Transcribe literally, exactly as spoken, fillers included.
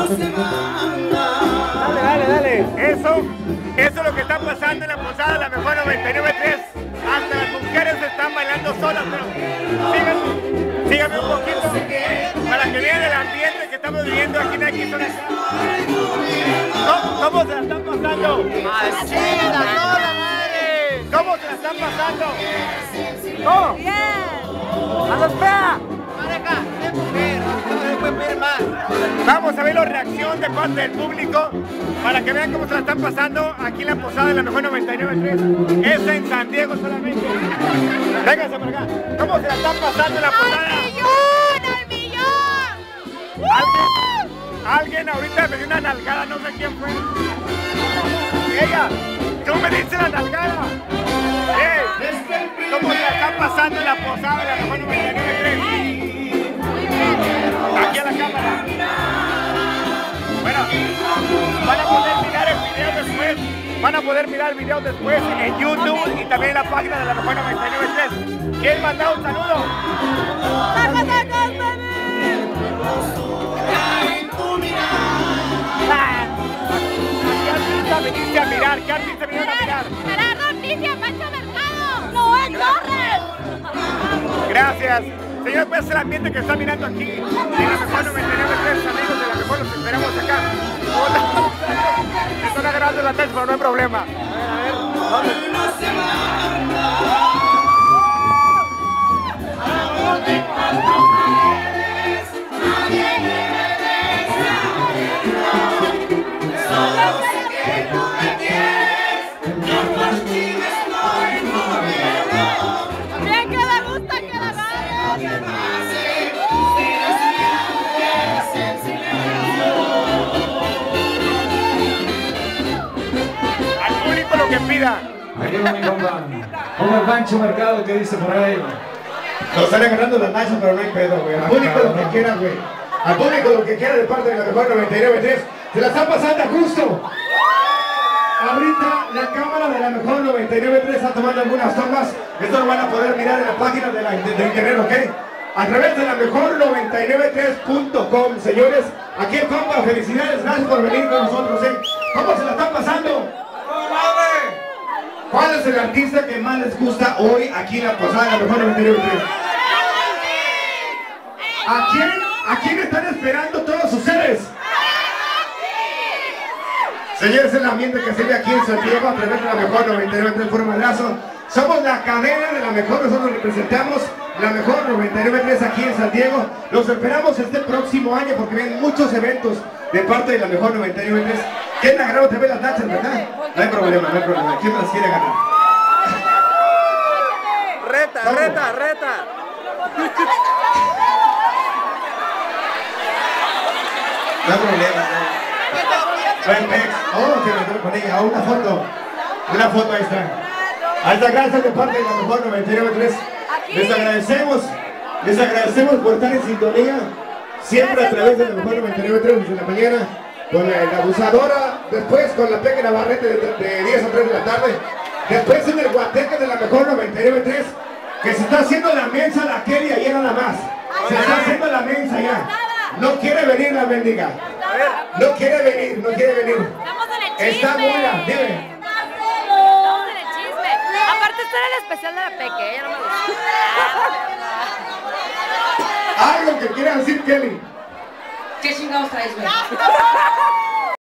Dale, dale, dale. Eso, eso es lo que está pasando en la posada de la mejor noventa y nueve punto tres. Hasta las mujeres están bailando solas, pero síganme, síganme un poquito para que vean el ambiente que estamos viviendo aquí en X Zona. ¿Cómo, ¿Cómo se la están pasando? ¡Machina, toda madre! ¿Cómo se la están pasando? ¿Cómo? Bien. ¡A los fea! Pareja, es mujer, no se puede pedir más. Vamos a ver la reacción de parte del público para que vean cómo se la están pasando aquí en la posada de la mejor noventa y nueve punto tres. Es en San Diego solamente. Vénganse por acá. ¿Cómo se la están pasando en la posada? ¡Al millón! ¡Al millón! ¿Alguien, alguien ahorita me dio una nalgada, no sé quién fue. Ella, tú me diste la nalgada. ¡Ey! ¿Cómo se la están pasando en la posada de la mejor noventa y nueve punto tres? Aquí a la cámara. Bueno, van a poder mirar el video después. Van a poder mirar el video después en YouTube y también en la página de la mejor noventa y nueve punto tres. ¿Quién manda un saludo? ¡Sacos, sacos, bebé! ¿Qué artista viniste a mirar? ¿Qué artista viniste a mirar? Gerardo Ortiz y Pancho Mercado. ¡Noel Torres! Gracias. Señor, pues el ambiente que está mirando aquí en la mejor noventa y nueve punto tres, amigos de la mejor, los esperamos acá. Están agarrando la testa, pero no hay problema. A ver, a ver, Bien que le gusta que la agarren. al público lo que pida. Aquí va mi compa. Como el Pancho Mercado que dice por ahí. Nos están agarrando las nachas, pero no hay pedo, güey. Al público lo que quiera, güey. Al público lo que quiera de parte de la mejor noventa y nueve punto tres. Se la están pasando justo. Ahorita la cámara de la mejor noventa y nueve punto tres está tomando algunas tomas. Esto lo van a poder mirar en la página de, la, de, de internet, ¿ok? A través de la mejor noventa y nueve punto tres punto com, señores. Aquí el compa, felicidades, gracias por venir con nosotros, ¿eh? ¿Cómo se la están pasando? ¿Cuál es el artista que más les gusta hoy aquí en la posada de la mejor noventa y nueve punto tres? ¿A quién, ¿A quién están esperando todos ustedes? Señores, el ambiente que se ve aquí en San Diego a través de la mejor noventa y nueve punto tres por madrazo. Somos la cadena de la mejor, nosotros representamos la mejor noventa y nueve punto tres aquí en San Diego. Los esperamos este próximo año porque vienen muchos eventos de parte de la mejor noventa y nueve punto tres. ¿Quién agarró te ve las nachas, verdad? No hay problema, no hay problema. ¿Quién las quiere ganar? Reta, ¿Cómo? reta, reta. No hay problema, no. Perfecto. Oh, que me quedo con ella. Oh, una foto. Una foto, ahí está. Ahí está, gracias de parte de la mejor noventa y nueve punto tres. Les agradecemos, les agradecemos por estar en sintonía. Siempre a través de la mejor noventa y nueve punto tres desde la mañana. Con la, la abusadora, después con la Peque Navarrete de, de diez a tres de la tarde. Después en el Guateque de la mejor noventa y nueve punto tres. Que se está haciendo la mensa la Kelly ayer nada más. Se está haciendo la mensa ya. No quiere venir la mendiga. No quiere venir, no quiere venir. Estamos en el chisme. Está buena, dime. Estamos en el chisme. Aparte, este era el especial de la Peque, ella no me gusta. Algo que quiera decir Kelly. ¿Qué chingados traes, güey?